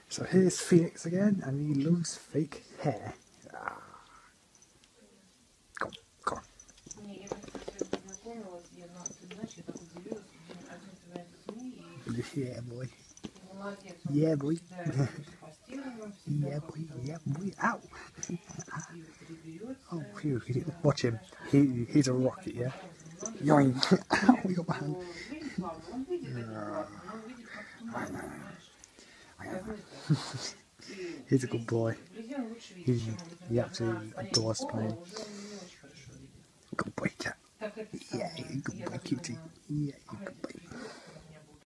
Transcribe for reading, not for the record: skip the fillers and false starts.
So here's Phoenix again, and he loves fake hair. Come on, come on. Yeah, boy. Yeah, boy. Yeah, boy. Yeah, boy. Ow! Oh, phew. Watch him. He's a rocket, yeah? Yoink! Ow, we got my hand. He's a good boy. He absolutely adores playing. Good boy, cat. Yeah, good boy, cutie. Yeah, good boy.